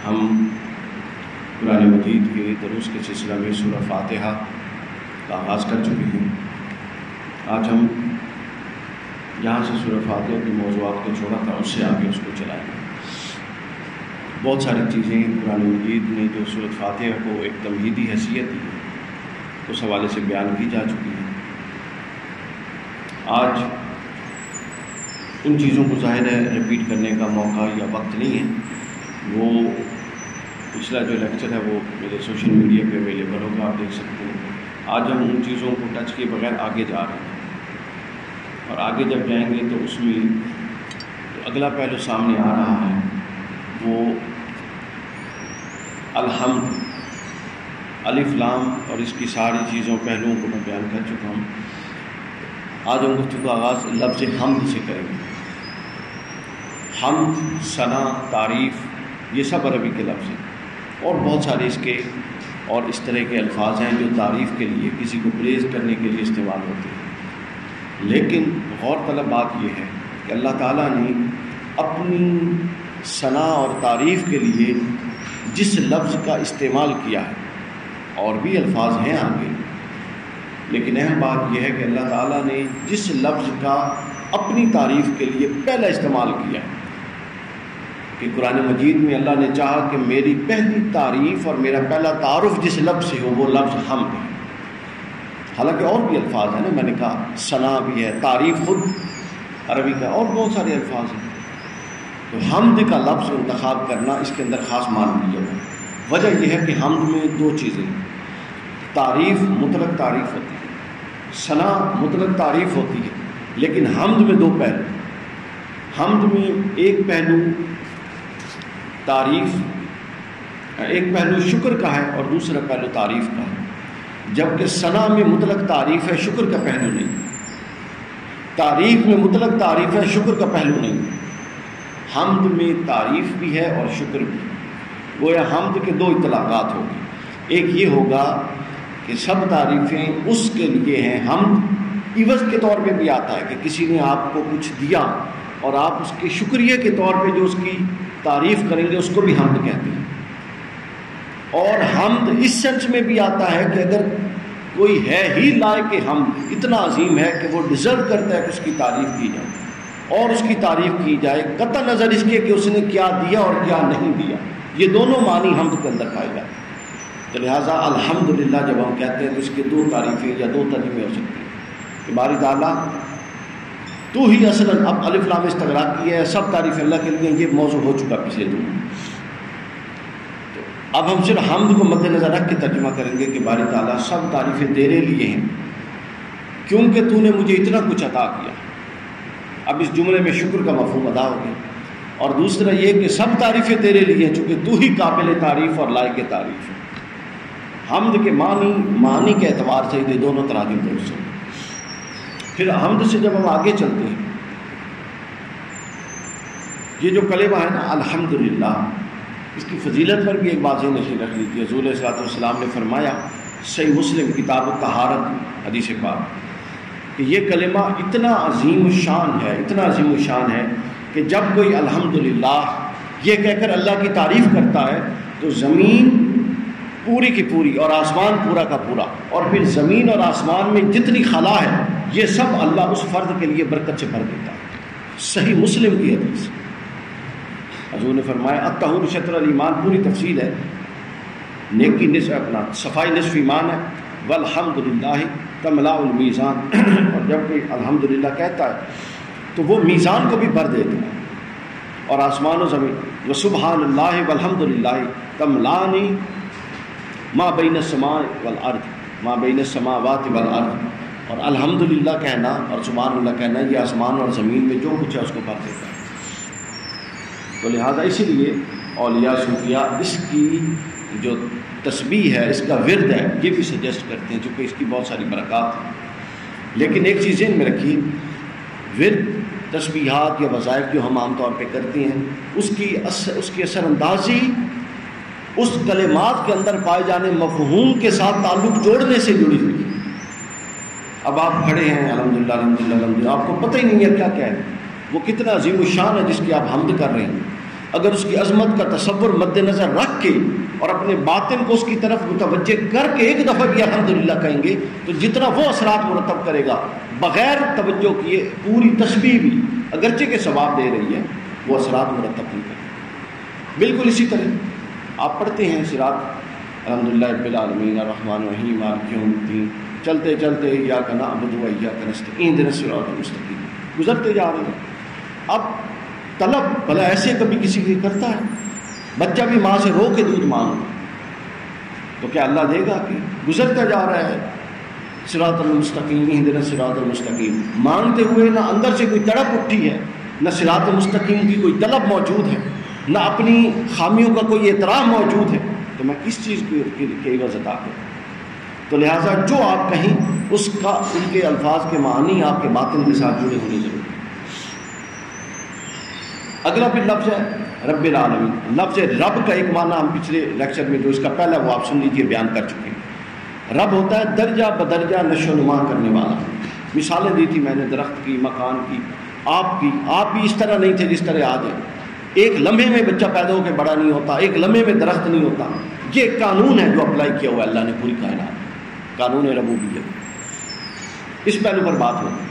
ہم قرآن مجید کے دروس کے سلسلہ میں سورہ فاتحہ کا آغاز کر چکے ہیں۔ آج ہم جہاں سے سورہ فاتحہ کے موضوعات کو چھوڑا تھا اس سے آگے اس کو چلائیں گے۔ بہت ساری چیزیں قرآن مجید نے جو سورہ فاتحہ کو ایک تمہیدی حیثیت دی ہے اس حوالے سے بیان کی جا چکی ہیں۔ آج ان چیزوں کو ظاہر ہے رپیٹ کرنے کا موقع یا وقت نہیں ہے۔ وہ پچھلا جو لیکچر ہے وہ میرے سوشل میڈیا پہ اویلیبل ہوگا، آپ دیکھ سکتے ہیں۔ آج ہم ان چیزوں کو ٹچ کیے بغیر آگے جا رہے ہیں، اور آگے جب جائیں گے تو اس میں جو اگلا پہلو سامنے آ رہا ہے وہ الحمد، الف لام اور اس کی ساری چیزوں پہلوؤں کو میں بیان کر چکا ہوں۔ آج ہم گفتگو کا آغاز لفظ حمد سے کریں گے۔ حمد، ثنا، تعریف، یہ سب عربی کے لفظ ہیں، اور بہت سارے اس کے اور اس طرح کے الفاظ ہیں جو تعریف کے لیے، کسی کو پریز کرنے کے لیے استعمال ہوتے ہیں۔ لیکن غور طلب بات یہ ہے کہ اللہ تعالیٰ نے اپنی ثنا اور تعریف کے لیے جس لفظ کا استعمال کیا ہے، اور بھی الفاظ ہیں آگے، لیکن اہم بات یہ ہے کہ اللہ تعالیٰ نے جس لفظ کا اپنی تعریف کے لیے پہلا استعمال کیا ہے، کہ قرآن مجید میں اللہ نے چاہا کہ میری پہلی تعریف اور میرا پہلا تعارف جس لفظ سے ہو وہ لفظ حمد ہے۔ حالانکہ اور بھی الفاظ ہیں نا، میں نے کہا ثنا بھی ہے، تعریف خود عربی کا، اور بہت سارے الفاظ ہیں۔ تو حمد کا لفظ انتخاب کرنا اس کے اندر خاص معنی لیا ہے۔ وجہ یہ ہے کہ حمد میں دو چیزیں ہیں، تعریف مطلق تعریف ہوتی ہے، ثنا مطلق تعریف ہوتی ہے، لیکن حمد میں دو پہلو۔ حمد میں ایک پہلو تعریف، ایک پہلو شکر کا ہے اور دوسرا پہلو تعریف کا ہے، جبکہ ثنا میں مطلق تعریف ہے، شکر کا پہلو نہیں۔ تعریف میں مطلق تعریف ہے، شکر کا پہلو نہیں۔ حمد میں تعریف بھی ہے اور شکر بھی ہے۔ گویا حمد کے دو اطلاقات ہوگی، ایک یہ ہوگا کہ سب تعریفیں اس کے لیے ہیں۔ حمد عوض کے طور پہ بھی آتا ہے کہ کسی نے آپ کو کچھ دیا اور آپ اس کے شکریہ کے طور پہ جو اس کی تعریف کریں گے اس کو بھی حمد کہتے ہیں۔ اور حمد اس سینس میں بھی آتا ہے کہ اگر کوئی ہے ہی لائق حمد، اتنا عظیم ہے کہ وہ ڈیزرو کرتا ہے کہ اس کی تعریف کی جائے اور اس کی تعریف کی جائے، قطع نظر اس کے کہ اس نے کیا دیا اور کیا نہیں دیا، یہ دونوں معنی حمد کے اندر پائے جاتے ہیں۔ تو لہٰذا الحمدللہ جب ہم کہتے ہیں تو اس کے دو تعریفیں یا دو ترجمے ہو سکتے ہیں کہ باری تعالیٰ تو ہی اصلاً، اب الف لام استغراق کی ہے، سب تعریف اللہ کے لیے، یہ موضوع ہو چکا پچھلے دن۔ تو اب ہم صرف حمد کو مد نظر رکھ کے ترجمہ کریں گے کہ باری تعالیٰ سب تعریفیں تیرے لیے ہیں کیونکہ تو نے مجھے اتنا کچھ عطا کیا۔ اب اس جملے میں شکر کا مفہوم ادا ہو گیا، اور دوسرا یہ کہ سب تعریفیں تیرے لیے ہیں چونکہ تو ہی قابل تعریف اور لائق تعریف ہے۔ حمد کے معنی کے اعتبار سے یہ دونوں تراجم درست ہیں۔ پھر حمد سے جب ہم آگے چلتے ہیں، یہ جو کلمہ ہے نا الحمدللہ، اس کی فضیلت پر بھی ایک بات ذہن رکھ لیجیے۔ حضور صلی اللہ علیہ وسلم نے فرمایا، صحیح مسلم کتاب الطہارت حدیث پاک، کہ یہ کلمہ اتنا عظیم الشان ہے، اتنا عظیم الشان ہے کہ جب کوئی الحمدللہ یہ کہہ کر اللہ کی تعریف کرتا ہے تو زمین پوری کی پوری اور آسمان پورا کا پورا، اور پھر زمین اور آسمان میں جتنی خلا ہے یہ سب اللہ اس فرد کے لیے برکت سے بھر دیتا ہے۔ صحیح مسلم کی حدیث، حضور نے فرمایا الطہور شطر الایمان، پوری تفصیل ہے، نیکی نصف، اپنا صفائی نصف ایمان ہے، والحمدللہ تملا المیزان، اور جب کوئی الحمدللہ کہتا ہے تو وہ میزان کو بھی بھر دیتا ہے، اور آسمان و زمین، وسبحان اللہ والحمدللہ تملانی ما بین السماء والارض، ما بین السماوات والارض، اور الحمدللہ کہنا اور سبحان اللہ کہنا یہ آسمان اور زمین میں جو کچھ ہے اس کو بھر دیتا ہے۔ تو لہذا اسی لیے اولیاء صوفیاء اس کی جو تسبیح ہے، اس کا ورد ہے، یہ بھی سجیسٹ کرتے ہیں چونکہ اس کی بہت ساری برکات ہیں۔ لیکن ایک چیز ذہن میں رکھیے، ورد، تسبیحات یا وظائف جو ہم عام طور پہ کرتے ہیں، اس کی اثر اندازی اس کلمات کے اندر پائے جانے مفہوم کے ساتھ تعلق جوڑنے سے جڑی ہوئی ہے۔ اب آپ کھڑے ہیں الحمدللہ الحمدللہ الحمدللہ، آپ کو پتہ ہی نہیں ہے کیا ہے، وہ کتنا عظیم الشان ہے جس کی آپ حمد کر رہے ہیں۔ اگر اس کی عظمت کا تصور مد نظر رکھ کے اور اپنے باطن کو اس کی طرف متوجہ کر کے ایک دفعہ بھی الحمدللہ کہیں گے تو جتنا وہ اثرات مرتب کرے گا بغیر توجہ کیے پوری تسبیح بھی اگرچہ کے ثواب دے رہی ہے وہ اثرات مرتب نہیں کرے. بالکل اسی طرح آپ پڑھتے ہیں صراط الحمدللہ رب العالمین الرحمن الرحیم مالک یوم الدین چلتے چلتے ایاک نعبد و ایاک نستعین اہدنا الصراط المستقیم گزرتے جا رہے ہیں. اب طلب بھلا ایسے کبھی کسی کی کرتا ہے؟ بچہ بھی ماں سے رو کے دودھ مانگا تو کیا اللہ دے گا کہ گزرتا جا رہا ہے صراط المستقیم اہدنا الصراط المستقیم مانگتے ہوئے نہ اندر سے کوئی تڑپ اٹھی ہے نہ صراط المستقیم کی کوئی طلب موجود ہے نہ اپنی خامیوں کا کوئی اعتراف موجود ہے تو میں کس چیز کی عوض عطا کروں؟ تو لہٰذا جو آپ کہیں اس کا ان کے الفاظ کے معنی آپ کے باطن کے ساتھ جڑے ہونے ضروری. اگلا پھر لفظ ہے رب العالمین. لفظ رب کا ایک معنی ہم پچھلے لیکچر میں جو اس کا پہلا وہ آپ سن لیجیے بیان کر چکے ہیں. رب ہوتا ہے درجہ بدرجہ نشو و نما کرنے والا. مثالیں دی تھی میں نے درخت کی مکان کی. آپ بھی اس طرح نہیں تھے جس طرح آج ہیں. ایک لمحے میں بچہ پیدا ہو کے بڑا نہیں ہوتا, ایک لمحے میں درخت نہیں ہوتا. یہ قانون ہے جو اپلائی کیا ہوا ہے اللہ نے پوری کائنات, قانون ربوبیت. اس پہلو پر بات ہوگی.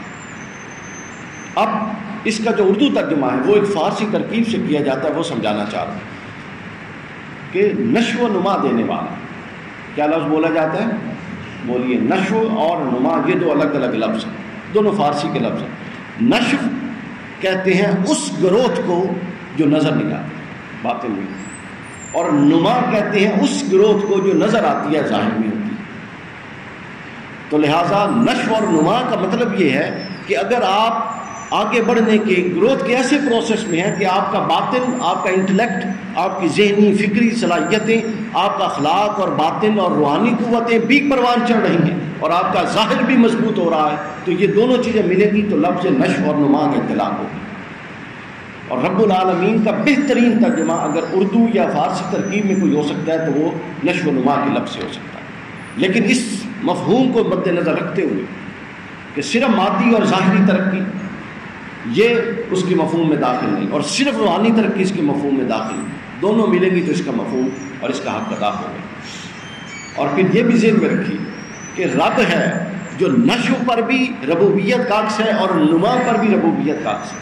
اب اس کا جو اردو ترجمہ ہے وہ ایک فارسی ترکیب سے کیا جاتا ہے, وہ سمجھانا چاہ رہا ہوں کہ نشو و نما دینے والا. کیا لفظ بولا جاتا ہے؟ بولیے. نشو اور نما یہ دو الگ الگ لفظ ہیں, دونوں فارسی کے لفظ ہیں. نشو کہتے ہیں اس گروتھ کو جو نظر نہیں آتی باطن میں, اور نما کہتے ہیں اس گروتھ کو جو نظر آتی ہے ظاہر میں ہوتی ہے. تو لہٰذا نشو اور نما کا مطلب یہ ہے کہ اگر آپ آگے بڑھنے کے گروتھ کے ایسے پروسیس میں ہیں کہ آپ کا باطن, آپ کا انٹلیکٹ, آپ کی ذہنی فکری صلاحیتیں, آپ کا اخلاق اور باطن اور روحانی قوتیں بھی پروان چڑھ رہی ہیں اور آپ کا ظاہر بھی مضبوط ہو رہا ہے, تو یہ دونوں چیزیں ملیں گی تو لفظ نشو اور نما کا اطلاق ہوگی. اور رب العالمین کا بہترین ترجمہ اگر اردو یا فارسی ترکیب میں کوئی ہو سکتا ہے تو وہ نشو و نما کے لفظ سے ہو سکتا ہے. لیکن اس مفہوم کو مد نظر رکھتے ہوئے کہ صرف مادی اور ظاہری ترقی یہ اس کے مفہوم میں داخل نہیں, اور صرف روحانی ترقی اس کے مفہوم میں داخل نہیں, دونوں ملیں گی تو اس کا مفہوم اور اس کا حق ادا ہوگا. اور پھر یہ بھی ذہن میں رکھیے کہ رب ہے جو نشو پر بھی ربوبیت کا عکس ہے اور نما پر بھی ربوبیت کا عکس ہے.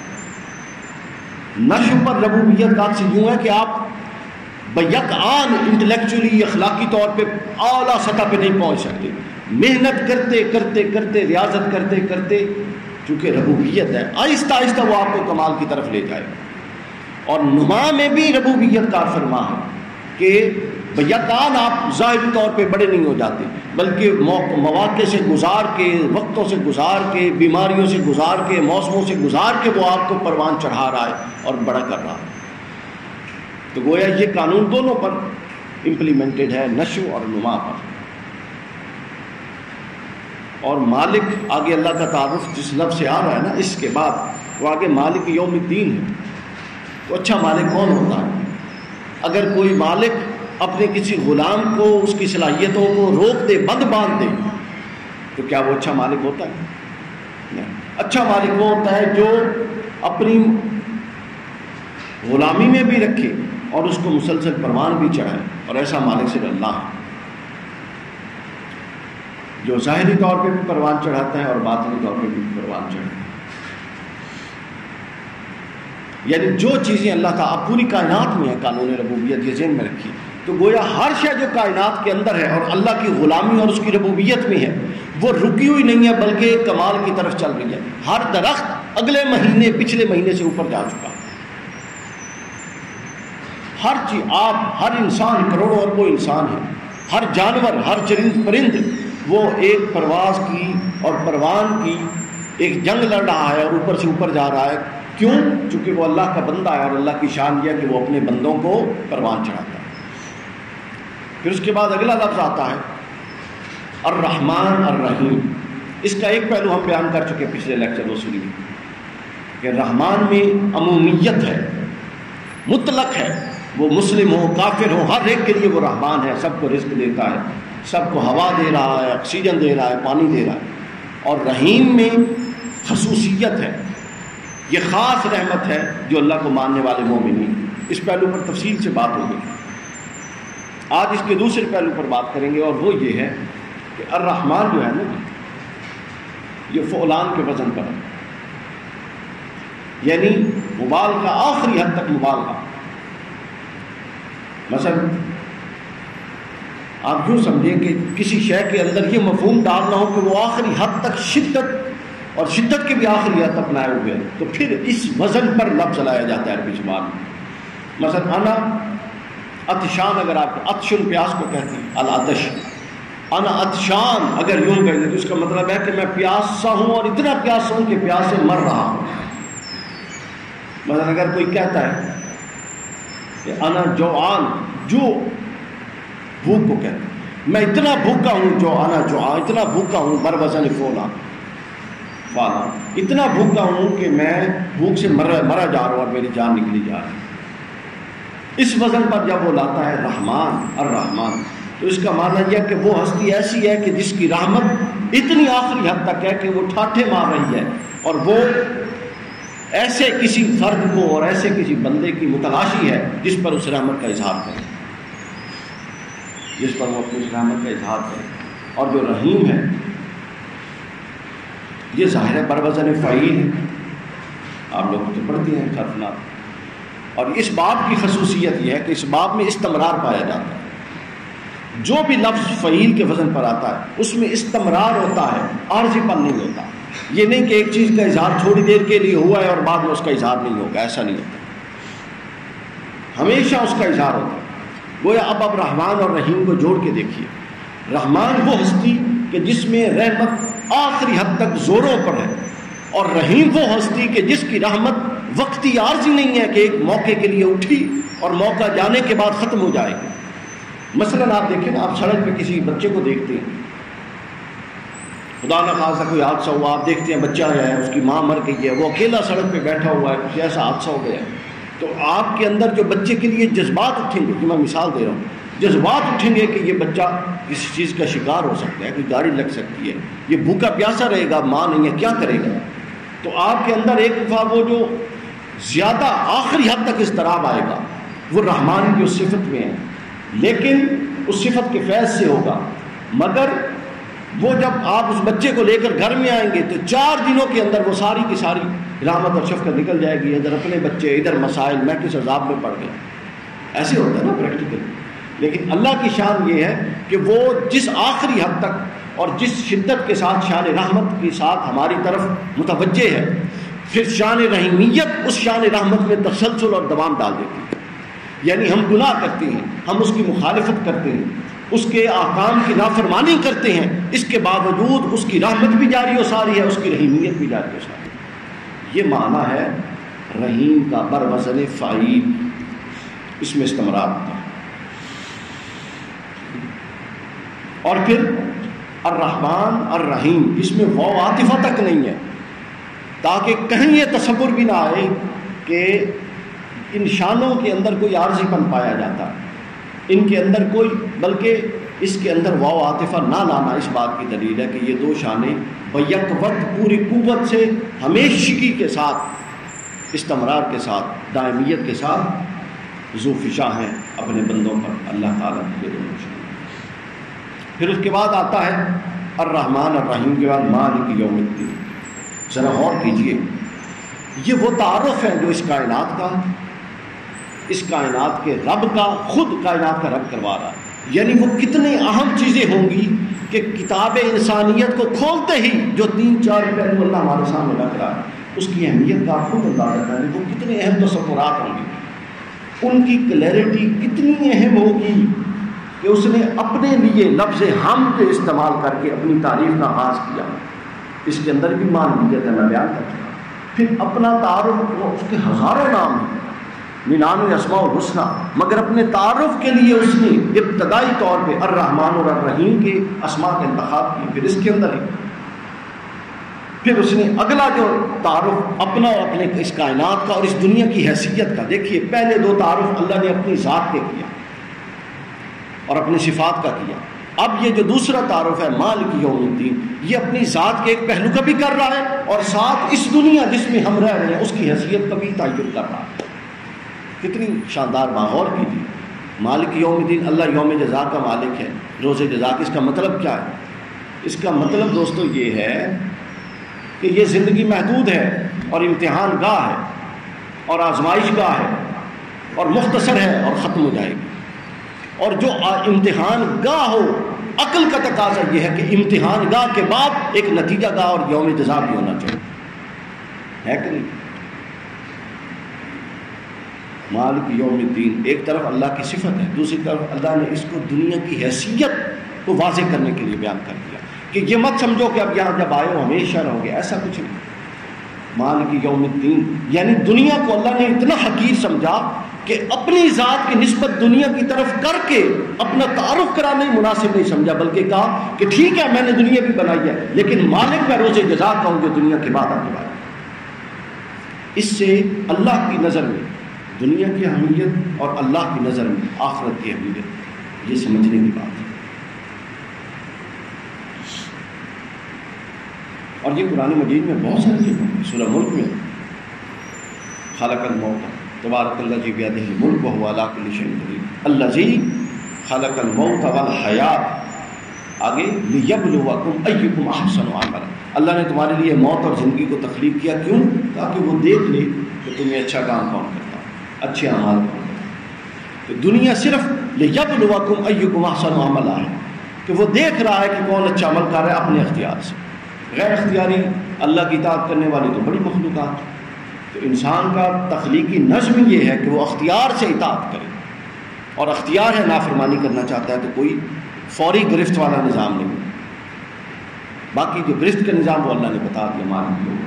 نشو پر ربوبیت کا عکس یوں ہے کہ آپ بیک آن انٹلیکچولی اخلاقی طور پہ اعلیٰ سطح پہ نہیں پہنچ سکتے. محنت کرتے کرتے کرتے ریاضت کرتے کرتے چونکہ ربوبیت ہے آہستہ آہستہ وہ آپ کو کمال کی طرف لے جائے. اور نما میں بھی ربوبیت کا فرما ہے کہ بیکان آپ ظاہری طور پہ بڑے نہیں ہو جاتے بلکہ مواقع سے گزار کے, وقتوں سے گزار کے, بیماریوں سے گزار کے, موسموں سے گزار کے وہ آپ کو پروان چڑھا رہا ہے اور بڑا کر رہا ہے. تو گویا یہ قانون دونوں پر امپلیمنٹڈ ہے, نشو اور نما پر. اور مالک آگے اللہ کا تعارف جس لفظ سے آ رہا ہے نا اس کے بعد وہ آگے مالک یوم الدین ہے. تو اچھا مالک کون ہوتا ہے؟ اگر کوئی مالک اپنے کسی غلام کو اس کی صلاحیتوں کو روک دے, بند باندھ دے, تو کیا وہ اچھا مالک ہوتا ہے؟ نہیں. اچھا مالک وہ ہوتا ہے جو اپنی غلامی میں بھی رکھے اور اس کو مسلسل پروان بھی چڑھائے, اور ایسا مالک صرف اللہ ہے جو ظاہری طور پہ بھی پروان چڑھاتا ہے اور باطنی طور پہ بھی پروان چڑھاتا ہے. یعنی جو چیزیں اللہ تعالیٰ پوری کائنات میں ہے قانون ربوبیت یہ ذہن میں رکھی, تو گویا ہر شے جو کائنات کے اندر ہے اور اللہ کی غلامی اور اس کی ربوبیت میں ہے وہ رکی ہوئی نہیں ہے بلکہ کمال کی طرف چل رہی ہے. ہر درخت اگلے مہینے پچھلے مہینے سے اوپر جا چکا. ہر چیز, آپ ہر انسان, کروڑوں اربوں انسان ہیں, ہر جانور, ہر چرند پرند وہ ایک پرواز کی اور پروان کی ایک جنگ لڑ رہا ہے اور اوپر سے اوپر جا رہا ہے. کیوں؟ چونکہ وہ اللہ کا بندہ ہے اور اللہ کی شان یہ ہے کہ وہ اپنے بندوں کو پروان چڑھاتا ہے. پھر اس کے بعد اگلا لفظ آتا ہے الرحمن الرحیم. اس کا ایک پہلو ہم بیان کر چکے پچھلے لیکچر میں سنیے کہ رحمان میں عمومیت ہے, مطلق ہے, وہ مسلم ہو کافر ہو ہر ایک کے لیے وہ رحمان ہے, سب کو رزق دیتا ہے, سب کو ہوا دے رہا ہے, آکسیجن دے رہا ہے, پانی دے رہا ہے. اور رحیم میں خصوصیت ہے, یہ خاص رحمت ہے جو اللہ کو ماننے والے مومنین, اس پہلو پر تفصیل سے بات ہوگی. آج اس کے دوسرے پہلو پر بات کریں گے، اور وہ یہ ہے کہ الرحمن جو ہے نا یہ فعلان کے وزن پر ہے، یعنی مبالغہ، آخری حد تک مبالغہ. مثلا آپ یوں سمجھیں کہ کسی شے کے اندر یہ مفہوم ڈالنا ہو کہ وہ آخری حد تک شدت، اور شدت کے بھی آخری حد تک لائے ہوئے ہیں، تو پھر اس وزن پر لفظ لایا جاتا ہے عربی زبان میں. مثلا انا عطشان، اگر آپ عطشن پیاس کو کہتے ہیں، العطش، انا عطشان اگر یوں کہیں تو اس کا مطلب ہے کہ میں پیاسا ہوں، اور اتنا پیاسا ہوں کہ پیاس سے مر رہا ہوں. مثلا اگر کوئی کہتا ہے کہ انا جوعان، جو بھوک کو کہتے ہیں، میں اتنا بھوکا ہوں، جو انا جوعان، اتنا بھوکا ہوں، بر وزن فعلا، اتنا بھوکا ہوں کہ میں بھوک سے مرا جا رہا ہوں اور میری جان نکلی جا رہی ہے. اس وزن پر جب وہ لاتا ہے رحمان، الرحمن، تو اس کا معنی یہ کہ وہ ہستی ایسی ہے کہ جس کی رحمت اتنی آخری حد تک ہے کہ وہ ٹھاٹھے مار رہی ہے، اور وہ ایسے کسی فرد کو اور ایسے کسی بندے کی متلاشی ہے جس پر اس رحمت کا اظہار کرے، جس پر وہ اپنی رحمت کا اظہار کرے. اور جو رحیم ہے یہ ظاہر ہے بروزن فعیل ہے، آپ لوگ تو پڑھتے ہیں خرفنات. اور اس باب کی خصوصیت یہ ہے کہ اس باب میں استمرار پایا جاتا ہے. جو بھی لفظ فعیل کے وزن پر آتا ہے اس میں استمرار ہوتا ہے، عارضی پن نہیں ہوتا. یہ نہیں کہ ایک چیز کا اظہار تھوڑی دیر کے لیے ہوا ہے اور بعد میں اس کا اظہار نہیں ہوگا، ایسا نہیں ہوتا، ہمیشہ اس کا اظہار ہوتا ہے. گویا اب رحمان اور رحیم کو جوڑ کے دیکھیے. رحمان وہ ہستی کہ جس میں رحمت آخری حد تک زوروں پر ہے، اور رحیم وہ ہستی کہ جس کی رحمت وقتی عارضی نہیں ہے کہ ایک موقع کے لیے اٹھی اور موقع جانے کے بعد ختم ہو جائے گی. مثلا آپ دیکھیں نا، آپ سڑک پہ کسی بچے کو دیکھتے ہیں، خدا نہ خاصا کوئی حادثہ ہوا، آپ دیکھتے ہیں بچہ ہے، اس کی ماں مر گئی ہے، وہ اکیلا سڑک پہ بیٹھا ہوا ہے، کچھ ایسا حادثہ ہو گیا ہے، تو آپ کے اندر جو بچے کے لیے جذبات اٹھیں گے، کہ میں مثال دے رہا ہوں، جذبات اٹھیں گے کہ یہ بچہ کسی چیز کا شکار ہو سکتا ہے، کوئی گاڑی لگ سکتی ہے، یہ بھوکا پیاسا رہے گا، ماں نہیں ہے، کیا کرے گا. تو آپ کے اندر ایک دفعہ وہ جو زیادہ آخری حد تک اضطراب آئے گا، وہ رحمان کی اس صفت میں ہے، لیکن اس صفت کے فیض سے ہوگا. مگر وہ جب آپ اس بچے کو لے کر گھر میں آئیں گے تو 4 دنوں کے اندر وہ ساری کی ساری رحمت اور شفقت نکل جائے گی. ادھر اپنے بچے، ادھر مسائل، میں کس عذاب میں پڑ گیا. ایسے ہوتا ہے نا پریکٹیکل. لیکن اللہ کی شان یہ ہے کہ وہ جس آخری حد تک اور جس شدت کے ساتھ شان رحمت کے ساتھ ہماری طرف متوجہ ہے، پھر شان رحیمیت اس شان رحمت میں تسلسل اور دوام ڈال دیتی ہے. یعنی ہم گناہ کرتے ہیں، ہم اس کی مخالفت کرتے ہیں، اس کے احکام کی نافرمانی کرتے ہیں، اس کے باوجود اس کی رحمت بھی جاری و ساری ہے، اس کی رحیمیت بھی جاری و ساری ہے. یہ معنی ہے رحیم کا بروزن فعیل، اس میں استمرار ہوتا ہے. اور پھر الرحمن الرحیم، اس میں واو عاطفہ تک نہیں ہے، تاکہ کہیں یہ تصور بھی نہ آئے کہ ان شانوں کے اندر کوئی عارضی پن پایا جاتا ہے، ان کے اندر کوئی، بلکہ اس کے اندر واو عاطفہ نہ لانا اس بات کی دلیل ہے کہ یہ دو شانیں بیک وقت پوری قوت سے ہمیشگی کے ساتھ، استمرار کے ساتھ، دائمیت کے ساتھ ذو فشاں ہیں اپنے بندوں پر اللہ تعالیٰ کے دونوں شان. پھر اس کے بعد آتا ہے الرحمن الرحیم کے بعد مالک یوم الدین. ذرا غور کیجئے، یہ وہ تعارف ہے جو اس کائنات کا، اس کائنات کے رب کا، خود کائنات کا رب کروا رہا ہے. یعنی وہ کتنی اہم چیزیں ہوں گی کہ کتاب انسانیت کو کھولتے ہی جو 3-4 پہلو اللہ ہمارے سامنے رکھ رہا ہے، اس کی اہمیت کا خود اندازہ کریں. وہ کتنے اہم تصورات ہوں گے، ان کی کلیئرٹی کتنی اہم ہوگی کہ اس نے اپنے لیے لفظ ہم کے استعمال کر کے اپنی تعریف کا آغاز کیا. اس کے اندر بھی معنویت ہے، میں بیان کر چکا. پھر اپنا تعارف، اس کے ہزاروں نام ہیں، 99 اسماء الحسنی، مگر اپنے تعارف کے لیے اس نے ابتدائی طور پہ الرحمن اور الرحیم کے اسماء کا انتخاب کیا. پھر اس کے اندر ہی پھر اس نے اگلا جو تعارف اپنا اور اپنے اس کائنات کا اور اس دنیا کی حیثیت کا، دیکھیے پہلے 2 تعارف اللہ نے اپنی ذات کے کیا اور اپنی صفات کا کیا. اب یہ جو دوسرا تعارف ہے مالک یوم الدین، یہ اپنی ذات کے ایک پہلو کا بھی کر رہا ہے اور ساتھ اس دنیا جس میں ہم رہ رہے ہیں اس کی حیثیت کا بھی تعین کر رہا ہے. کتنی شاندار بغور کیجیے. مالک یوم الدین، اللہ یوم جزا کا مالک ہے، روز جزا کا. اس کا مطلب کیا ہے؟ اس کا مطلب دوستو یہ ہے کہ یہ زندگی محدود ہے اور امتحان گاہ ہے اور آزمائش گاہ ہے اور مختصر ہے اور ختم ہو جائے گی. اور جو امتحان گاہ ہو، عقل کا تقاضا یہ ہے کہ امتحان گاہ کے بعد ایک نتیجہ گاہ اور یوم جزا بھی ہونا چاہیے، ہے کہ نہیں؟ مالک یوم الدین ایک طرف اللہ کی صفت ہے، دوسری طرف اللہ نے اس کو دنیا کی حیثیت کو واضح کرنے کے لیے بیان کر دیا کہ یہ مت سمجھو کہ اب یہاں جب آئے ہو ہمیشہ رہو گے، ایسا کچھ نہیں. مالک یوم الدین یعنی دنیا کو اللہ نے اتنا حقیر سمجھا کہ اپنی ذات کی نسبت دنیا کی طرف کر کے اپنا تعارف کرانا ہی مناسب نہیں سمجھا، بلکہ کہا کہ ٹھیک ہے میں نے دنیا بھی بنائی ہے لیکن مالک میں روز جزا کا ہوں جو دنیا کے بعد آنے والا. اس سے اللہ کی نظر میں دنیا کی اہمیت اور اللہ کی نظر میں آخرت کی اہمیت یہ سمجھنے کی بات ہے. اور یہ قرآن مجید میں بہت ساری جگہوں میں، سورہ ملک میں خلق الموت تبارک الذی بیدہ الملک وہو علی کل شیء قدیر الذی خلق الموت والحیات، آگے لیبلوکم ایکم احسن عملا. اللہ نے تمہارے لیے موت اور زندگی کو تخلیق کیا، کیوں؟ تاکہ وہ دیکھ لے کہ تمہیں اچھا کام کون کرتا ہے، اچھے اعمال کون کرتا ہے. تو دنیا صرف لیبلوکم ایکم احسن عملا ہے کہ وہ دیکھ رہا ہے کہ کون اچھا عمل کر رہا ہے اپنے اختیار سے. غیر اختیاری اللہ کی اطاعت کرنے والی تو بڑی مخلوقات. تو انسان کا تخلیقی نظم یہ ہے کہ وہ اختیار سے اطاعت کرے، اور اختیار ہے نافرمانی کرنا چاہتا ہے تو کوئی فوری گرفت والا نظام نہیں. باقی جو گرفت کا نظام وہ اللہ نے بتا دیا مالک لوگوں.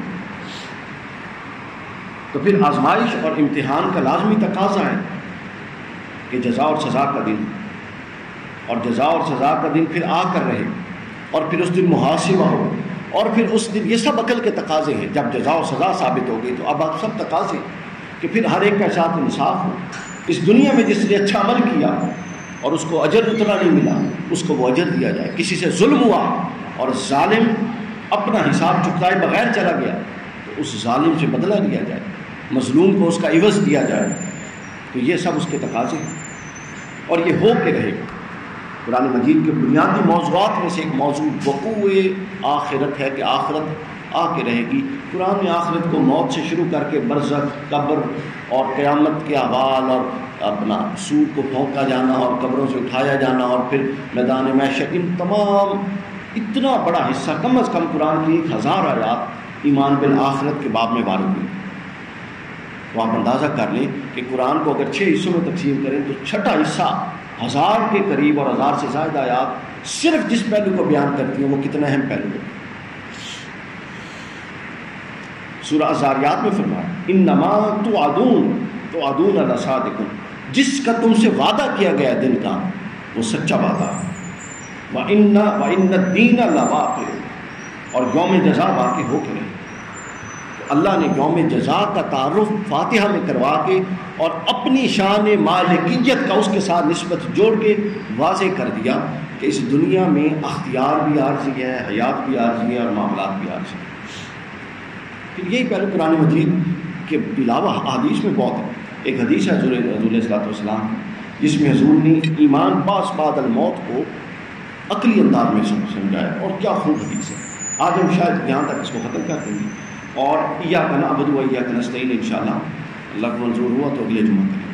تو پھر آزمائش اور امتحان کا لازمی تقاضا ہے کہ جزا اور سزا کا دن، اور جزا اور سزا کا دن پھر آ کر رہے، اور پھر اس دن محاسبہ ہو، اور پھر اس دن یہ سب عقل کے تقاضے ہیں. جب جزا و سزا ثابت ہو گئی تو اب آپ سب تقاضے کہ پھر ہر ایک کے ساتھ انصاف ہو. اس دنیا میں جس نے اچھا عمل کیا اور اس کو اجر اتنا نہیں ملا، اس کو وہ اجر دیا جائے. کسی سے ظلم ہوا اور ظالم اپنا حساب چکتائے بغیر چلا گیا تو اس ظالم سے بدلہ لیا جائے، مظلوم کو اس کا عوض دیا جائے. تو یہ سب اس کے تقاضے ہیں اور یہ ہو کے رہے گا. قرآن مجید کے بنیادی موضوعات میں سے ایک موضوع وقوع آخرت ہے کہ آخرت آ کے رہے گی. قرآن نے آخرت کو موت سے شروع کر کے برزخ، قبر اور قیامت کے احوال اور اپنا سور کو پھونکا جانا اور قبروں سے اٹھایا جانا اور پھر میدان محشر، ان تمام اتنا بڑا حصہ، کم از کم قرآن کی 1000 آیات ایمان بالآخرت کے باب میں وارد ہوئی. تو آپ اندازہ کر لیں کہ قرآن کو اگر 6 حصوں میں تقسیم کریں تو چھٹا حصہ 1000 کے قریب اور 1000 سے زائد آیات صرف جس پہلو کو بیان کرتی ہیں وہ کتنا اہم پہلو ہے. سورہ الزاریات میں فرمایا انما توعدون لصادق، جس کا تم سے وعدہ کیا گیا دن کا وہ سچا وعدہ ہے. وَإِنَّ الدِّينَ لَوَاقِعٌ، اور یوم جزا واقع ہو کے رہے. اللہ نے یوم جزا کا تعارف فاتحہ میں کروا کے اور اپنی شان مالکیت کا اس کے ساتھ نسبت جوڑ کے واضح کر دیا کہ اس دنیا میں اختیار بھی عارضی ہے، حیات بھی عارضی ہے اور معاملات بھی عارضی ہے. پھر یہی پہلے قرآن مجید کے علاوہ حدیث میں بہت ہے. ایک حدیث ہے حضور علیہ السلام جس میں حضور نے ایمان بعد الموت کو عقلی انداز میں سمجھایا، اور کیا خوب حدیث ہے. آج ہم شاید یہاں تک اس کو ختم کر دیں گے اور ایاک نعبد و ایاک نستعین انشاءاللہ اللہ کو منظور ہوا تو اگلے جمعہ کریں.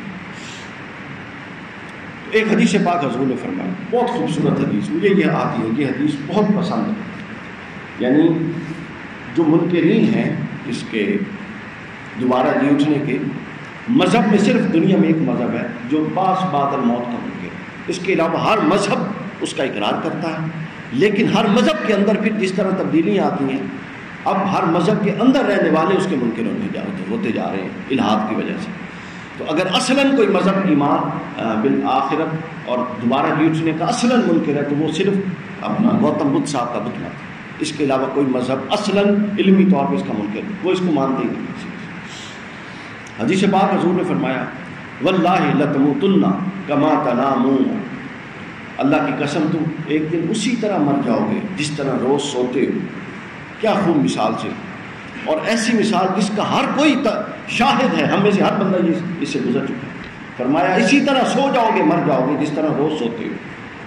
تو ایک حدیث پاک حضور نے فرمایا، بہت خوبصورت حدیث، مجھے یہ آتی ہے، یہ حدیث بہت پسند ہے. یعنی جو منکرین ہیں اس کے دوبارہ جی اٹھنے کے، مذہب میں صرف دنیا میں ایک مذہب ہے جو بعد الموت کا منکر ہے. اس کے علاوہ ہر مذہب اس کا اقرار کرتا ہے، لیکن ہر مذہب کے اندر پھر جس طرح تبدیلیاں آتی ہیں، اب ہر مذہب کے اندر رہنے والے اس کے منکر ہوتے جا رہے ہیں الحاد کی وجہ سے. تو اگر اصلاً کوئی مذہب ایمان بالآخرت اور دوبارہ جی اٹھنے کا اصلاً منکر ہے تو وہ صرف اپنا گوتم بدھ صاحب کا بت مت ہے. اس کے علاوہ کوئی مذہب اصلاً علمی طور پہ اس کا منکر ہے، وہ اس کو مانتے ہی نہیں. حدیث پاک حضور نے فرمایا واللہ لتموتن کما تنامون، اللہ کی قسم تم ایک دن اسی طرح مر جاؤ گے جس طرح روز سوتے ہو. کیا خوب مثال سے، اور ایسی مثال جس کا ہر کوئی شاہد ہے، ہم میں سے ہر بندہ اس سے گزر چکا ہے. فرمایا اسی طرح سو جاؤ گے مر جاؤ گے جس طرح روز سوتے ہو.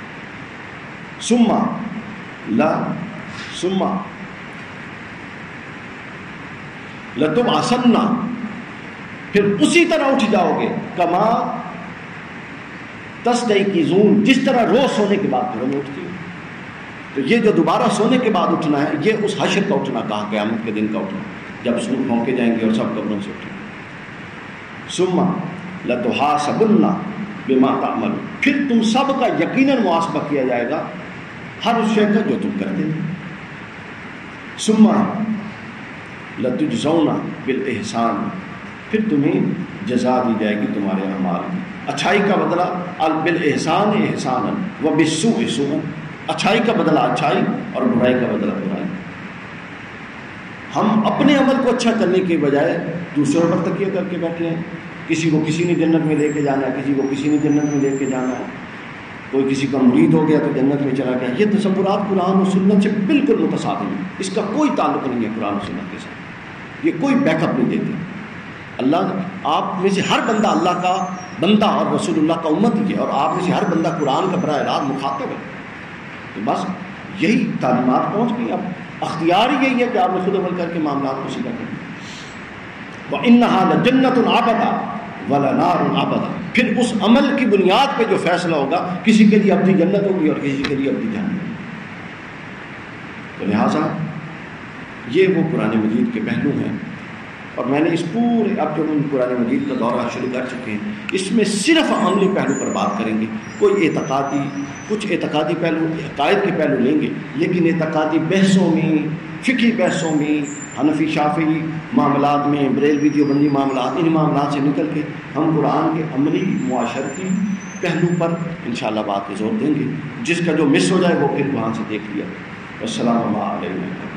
ثم لتبعثن، پھر اسی طرح اٹھ جاؤ گے کما تستيقظون، جس طرح روز سونے کے بعد گھروں میں اٹھتی ہو. تو یہ جو دوبارہ سونے کے بعد اٹھنا ہے یہ اس حشر کا اٹھنا کہا، قیامت کے دن کا اٹھنا جب سور پھونکے جائیں گے اور سب قبروں سے اٹھیں گے. ثم لتحاسبن بما تعملون، پھر تم سب کا یقیناً محاسبہ کیا جائے گا ہر اس شے کا جو تم کرتے تھے. ثم لتجزون بالاحسان، پھر تمہیں جزا دی جائے گی تمہارے اعمال کی. اچھائی کا بدلہ بالاحسان احسانا وبالسوء سوءا، اچھائی کا بدلہ اچھائی اور برائی کا بدلہ برائی. ہم اپنے عمل کو اچھا کرنے کے بجائے دوسروں پر تکیہ کر کے بیٹھے ہیں. کسی کو کسی نے جنت میں لے کے جانا ہے، کسی کو کسی نے جنت میں لے کے جانا ہے، کوئی کسی کا مرید ہو گیا تو جنت میں چلا گیا. یہ تصورات قرآن و سنت سے بالکل متصادم ہے، اس کا کوئی تعلق نہیں ہے قرآن و سنت کے ساتھ. یہ کوئی بیک اپ نہیں دیتے. اللہ آپ میں سے ہر بندہ اللہ کا بندہ اور رسول اللہ کا امت ہی ہے، اور آپ میں سے ہر بندہ قرآن کا براہ راست مخاطب ہے. تو بس یہی تعلیمات پہنچ گئی. اب اختیار ہی یہی ہے کہ آپ نے خود عمل کر کے معاملات کو سیدھا کریں. وَإِنَّهَا لَجَنَّةٌ عَبَدًا وَلَنَارٌ عَبَدًا، پھر اس عمل کی بنیاد پہ جو فیصلہ ہوگا کسی کے لیے اپنی جنت ہوگی اور کسی کے لیے اپنی جہنم. تو لہٰذا یہ وہ قرآن مجید کے پہلو ہیں. اور میں نے اس پورے اب جب ہم قرآن مجید کا دورہ شروع کر چکے ہیں اس میں صرف عملی پہلو پر بات کریں گے. کچھ اعتقادی پہلو عقائد کے پہلو لیں گے، لیکن اعتقادی بحثوں میں، فقہی بحثوں میں، حنفی شافعی معاملات میں، بریلوی دیوبندی معاملات، ان معاملات سے نکل کے ہم قرآن کے عملی معاشرتی پہلو پر انشاءاللہ بات پہ زور دیں گے. جس کا جو مس ہو جائے وہ پھر وہاں سے دیکھ لیا. السلام علیکم.